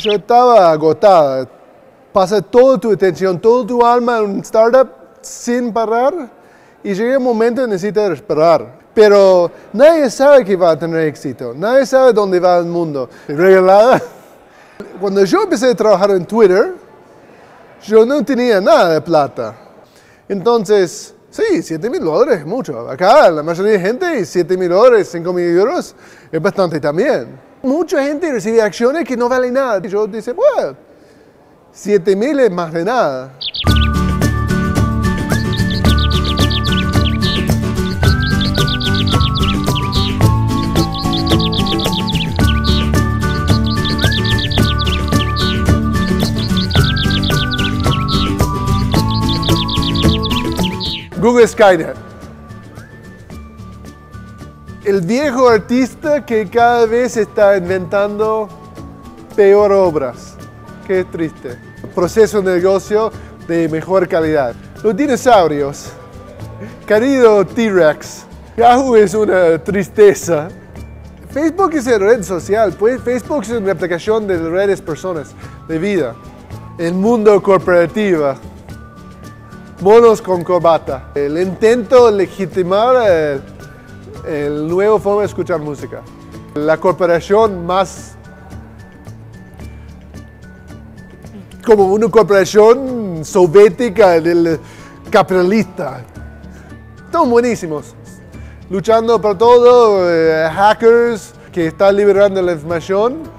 Yo estaba agotada. Pasa toda tu atención, toda tu alma en un startup sin parar y llega un momento en que necesitas esperar. Pero nadie sabe que va a tener éxito, nadie sabe dónde va el mundo. Regalada. Cuando yo empecé a trabajar en Twitter, yo no tenía nada de plata. Entonces, sí, $7,000 es mucho. Acá la mayoría de gente, $7,000, €5,000 es bastante también. Mucha gente recibe acciones que no valen nada. Y yo dice, bueno, 7,000 es más de nada. Google Skynet. El viejo artista que cada vez está inventando peor obras. Qué triste. Proceso de negocio de mejor calidad. Los dinosaurios. Querido T-Rex. Yahoo es una tristeza. Facebook es una red social. Facebook es una aplicación de redes personas, de vida. El mundo corporativo. Monos con corbata. El intento de legitimar el nuevo forma de escuchar música. La corporación más como una corporación soviética del capitalista. Están buenísimos. Luchando por todo, hackers que están liberando la información.